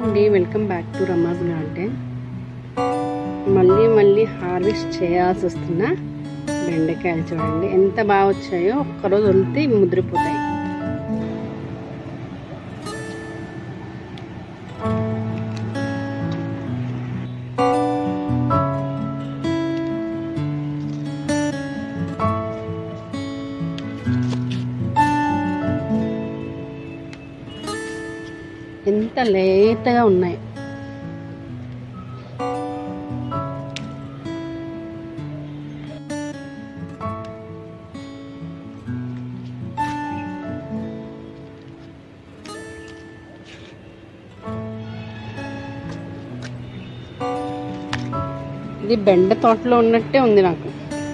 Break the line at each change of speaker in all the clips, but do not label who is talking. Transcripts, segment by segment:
అండి, welcome back to Rama's garden. మళ్ళీ harvest చేయాల్సి వస్తున్న బెండకాయలు చూడండి ఎంత బాగా వచ్చాయో. ఒక్కరోజు వదిలితే ముద్రిపోతాయి. ఎంత లేతగా ఉన్నాయి. ఇది బెండ తోటలో ఉన్నట్టే ఉంది నాకు.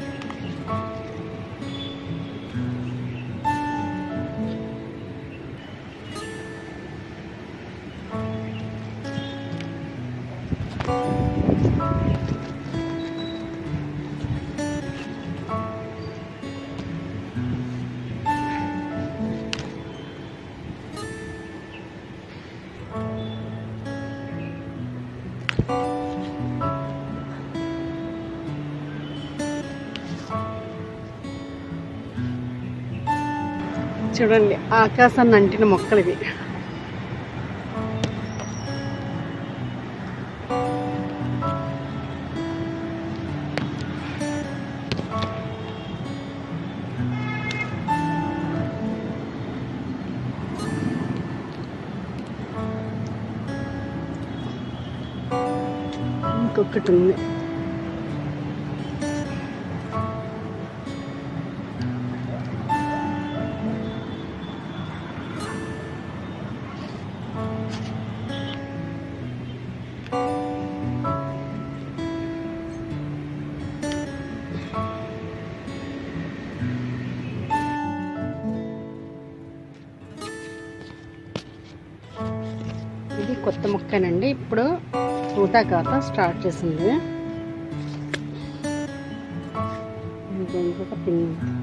చూడండి ఆకాశాన్ని అంటిన మొక్కలు ఇవి. ఇంకొకటి ఉంది. ఇది కొత్త మొక్కనండి, ఇప్పుడు ఊటాకాత స్టార్ట్ చేసింది. ఇంకొక పిన్